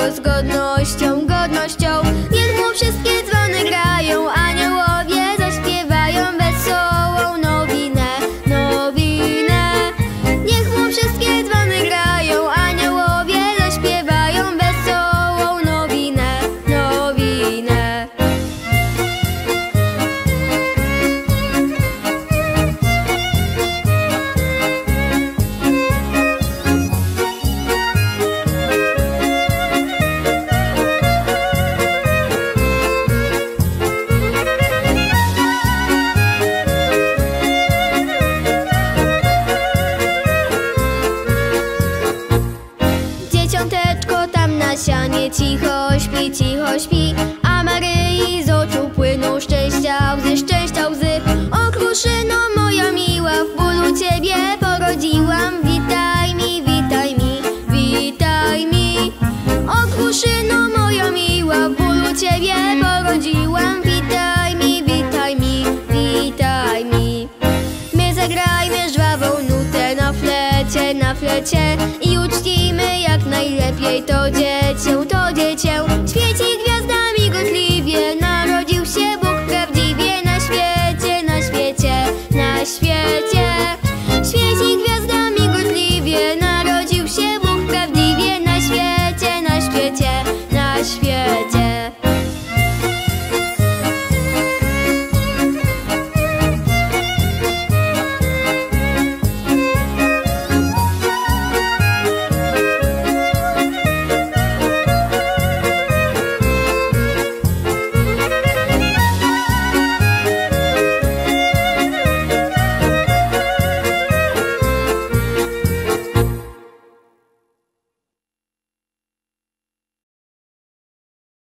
jego z godnością, godnością. Niech mu wszystkie dzwony grają, aniołowie zaśpiewają wesołą nowinę, nowinę. Niech mu wszystkie dzwony grają, aniołowie zaśpiewają wesołą nowinę, nowinę. Dzieciąteczko tam na sianie cicho śpi, a Maryi z oczu płyną szczęścia łzy. O kruszyno moja miła, w bólu Ciebie porodziłam, witaj mi, witaj mi, witaj mi. O kruszyno moja miła, w bólu Ciebie porodziłam, witaj mi, witaj mi, witaj mi. My zagrajmy żwawą nutę na flecie i uczcimy jak najlepiej to dziecię, to dziecię.